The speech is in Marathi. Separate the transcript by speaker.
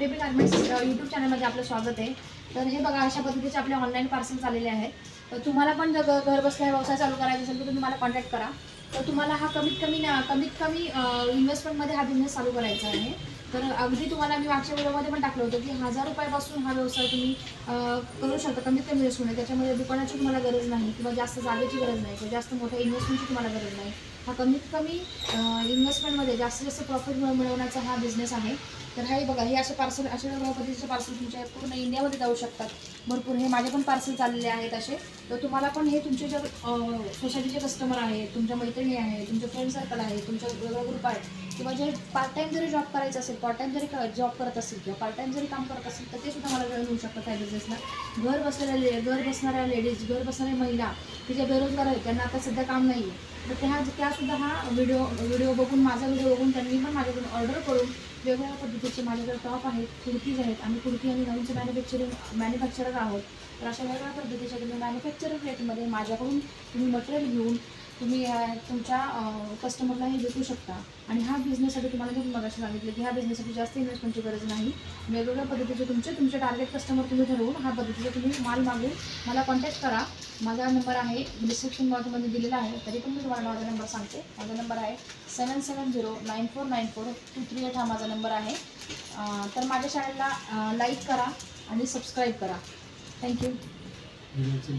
Speaker 1: FAB गारमेंट्स यूट्यूब चॅनलमध्ये आपलं स्वागत आहे। तर हे बघा, अशा पद्धतीचे आपले ऑनलाईन पार्सल आलेले आहेत। तर तुम्हाला पण जर घर बसल्या व्यवसाय चालू करायचा असेल तर तुम्ही मला कॉन्टॅक्ट करा। तर तुम्हाला हा कमीत कमी इन्व्हेस्टमेंटमध्ये हा बिझनेस चालू करायचा आहे। तर अगदी तुम्हाला मी मागच्या व्हिडिओमध्ये पण टाकलं होतं की 1000 रुपयापासून हा व्यवसाय तुम्ही करू शकता कमीत कमी इन्व्हेस्टमेंट। त्याच्यामध्ये दुकानाची तुम्हाला गरज नाही किंवा जास्त जागेची गरज नाही किंवा जास्त मोठ्या इन्व्हेस्टमेंटची तुम्हाला गरज नाही। हा कमीत कमी इन्व्हेस्टमेंटमध्ये जास्तीत जास्त प्रॉफिट मिळवण्याचा हा बिझनेस आहे। तर हे बघा, हे असे पार्सल, अशा पद्धतीचे पार्सल तुमच्या पूर्ण इंडियामध्ये जाऊ शकतात। भरपूर हे माझे पण पार्सल चाललेले आहेत असे। तर तुम्हाला पण हे तुमचे जर सोसायटीचे कस्टमर आहेत, तुमच्या मैत्रिणी आहेत, तुमचे फ्रेंड सर्कल आहे, तुमच्या वेगळा ग्रुप आहे किंवा जे पार्ट टाईम जरी जॉब करायचं असेल, पार्ट टाईम जरी जॉब करत असेल किंवा पार्ट टाईम जरी काम करत असेल तर ते सुद्धा मला जॉईन होऊ शकतात त्या बिझनेसला। घर बसणाऱ्या लेडीज, घर बसणाऱ्या महिला की ज्या बेरोजगार आहेत, त्यांना आता सध्या काम नाही आहे, तर त्यासुद्धा हा व्हिडिओ बघून, माझा व्हिडिओ बघून त्यांनी पण माझ्याकडून ऑर्डर करून वेगवेगळ्या पद्धतीचे माझ्याकडे टॉप आहेत, कुर्तीज आहेत। आम्ही कुर्ती आणि गाऊनचे मॅन्युफॅक्चरर आहोत। तर अशा वेगवेगळ्या पद्धतीच्या तुम्ही मॅन्युफॅक्चरर रेटमध्ये माझ्याकडून तुम्ही मटेरियल घेऊन तुम्ही तुमच्या कस्टमरला हे विकू शकता। आणि हा बिझनेससाठी तुम्हाला मी मगाशी सांगितलं की ह्या बिझनेससाठी जास्त इन्व्हेस्टमेंटची गरज नाही। वेगवेगळ्या पद्धतीचे तुमचे टार्गेट कस्टमर तुम्ही ठरवून ह्या पद्धतीचे तुम्ही माल मागून मला कॉन्टॅक्ट करा। माझा नंबर आहे डिस्क्रिप्शन बॉक्समध्ये दिलेला आहे, तरी पण मी तुम्हाला माझा नंबर सांगते। माझा नंबर आहे 7709494238 हा माझा नंबर आहे। तर माझ्या चॅनलला लाईक करा आणि सबस्क्राईब करा। थँक्यू।